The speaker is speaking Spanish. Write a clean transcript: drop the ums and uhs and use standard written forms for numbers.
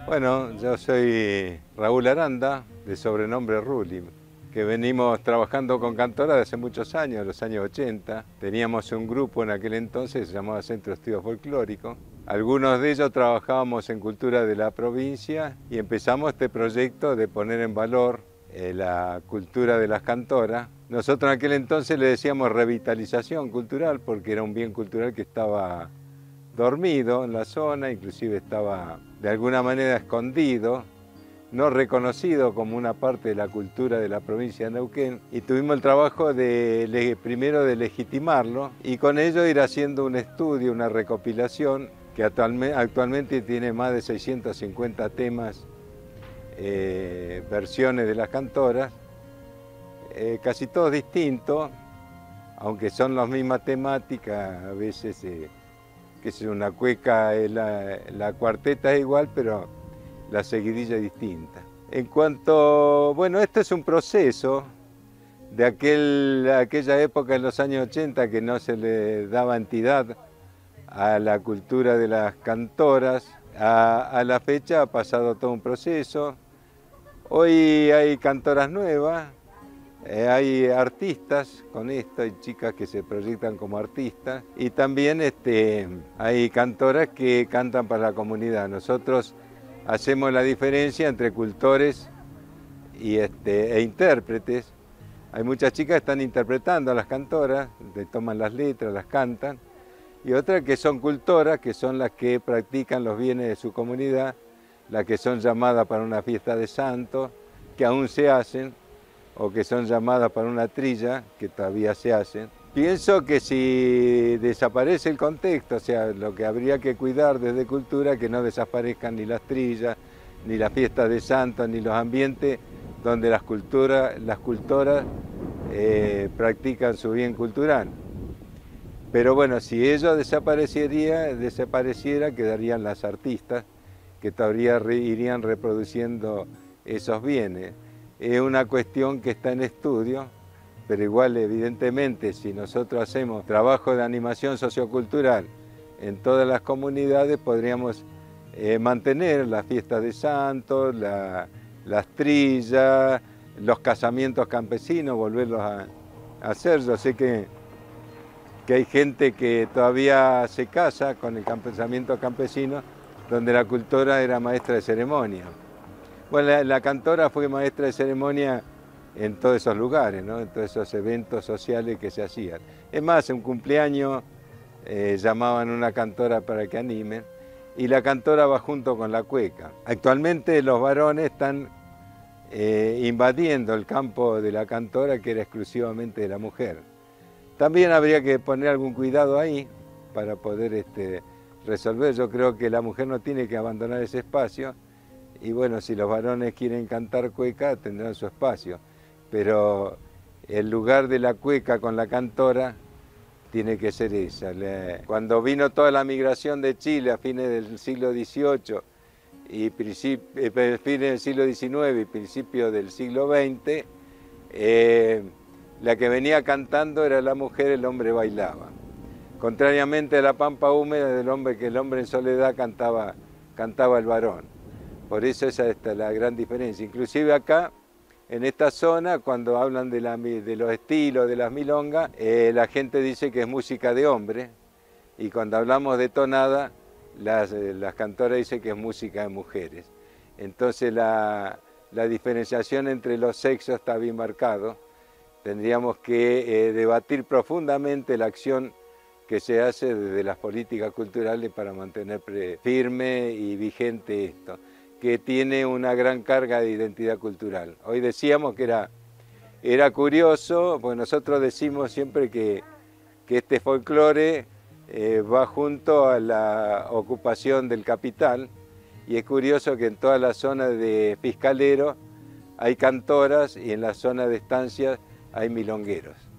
Bueno, yo soy Raúl Aranda, de sobrenombre Ruli, que venimos trabajando con cantora desde hace muchos años, los años 80. Teníamos un grupo en aquel entonces que se llamaba Centro de Estudios Folclóricos. Algunos de ellos trabajábamos en cultura de la provincia y empezamos este proyecto de poner en valor la cultura de las cantoras. Nosotros en aquel entonces le decíamos revitalización cultural porque era un bien cultural que estaba dormido en la zona, inclusive estaba de alguna manera escondido, no reconocido como una parte de la cultura de la provincia de Neuquén, y tuvimos el trabajo primero de legitimarlo y con ello ir haciendo un estudio, una recopilación que actualmente tiene más de 650 temas, versiones de las cantoras, casi todos distintos, aunque son las mismas temáticas, a veces que es una cueca, la cuarteta es igual, pero la seguidilla es distinta. En cuanto, bueno, esto es un proceso de aquella época en los años 80 que no se le daba entidad a la cultura de las cantoras. A la fecha ha pasado todo un proceso. Hoy hay cantoras nuevas, hay artistas con esto, hay chicas que se proyectan como artistas y también hay cantoras que cantan para la comunidad. Nosotros hacemos la diferencia entre cultores e intérpretes. Hay muchas chicas que están interpretando a las cantoras, le toman las letras, las cantan, y otras que son cultoras, que son las que practican los bienes de su comunidad, las que son llamadas para una fiesta de santos, que aún se hacen, o que son llamadas para una trilla, que todavía se hacen. Pienso que si desaparece el contexto, o sea, lo que habría que cuidar desde cultura, que no desaparezcan ni las trillas, ni las fiestas de santos, ni los ambientes donde las cultoras practican su bien cultural. Pero bueno, si ello desapareciera, quedarían las artistas, que todavía irían reproduciendo esos bienes. Es una cuestión que está en estudio, pero igual evidentemente si nosotros hacemos trabajo de animación sociocultural en todas las comunidades podríamos mantener las fiestas de santos, las trillas, los casamientos campesinos, volverlos a hacer. Yo sé que hay gente que todavía se casa con el casamiento campesino, donde la cultora era maestra de ceremonia. Bueno, la cantora fue maestra de ceremonia en todos esos lugares, ¿no? En todos esos eventos sociales que se hacían. Es más, en un cumpleaños llamaban a una cantora para que animen y la cantora va junto con la cueca. Actualmente los varones están invadiendo el campo de la cantora, que era exclusivamente de la mujer. También habría que poner algún cuidado ahí para poder resolver. Yo creo que la mujer no tiene que abandonar ese espacio. Y bueno, si los varones quieren cantar cueca, tendrán su espacio. Pero el lugar de la cueca con la cantora tiene que ser esa. Cuando vino toda la migración de Chile a fines del siglo XVIII, y fines del siglo XIX y principios del siglo XX, la que venía cantando era la mujer, el hombre bailaba. Contrariamente a la pampa húmeda que el hombre en soledad cantaba el varón. Por eso esa es la gran diferencia. Inclusive acá, en esta zona, cuando hablan de los estilos, de las milongas, la gente dice que es música de hombre, y cuando hablamos de tonada, las cantoras dicen que es música de mujeres. Entonces la diferenciación entre los sexos está bien marcado. Tendríamos que debatir profundamente la acción que se hace desde las políticas culturales para mantener firme y vigente esto, que tiene una gran carga de identidad cultural. Hoy decíamos que era curioso, porque nosotros decimos siempre que este folclore va junto a la ocupación del capital, y es curioso que en toda la zona de Fiscalero hay cantoras y en la zona de estancias hay milongueros.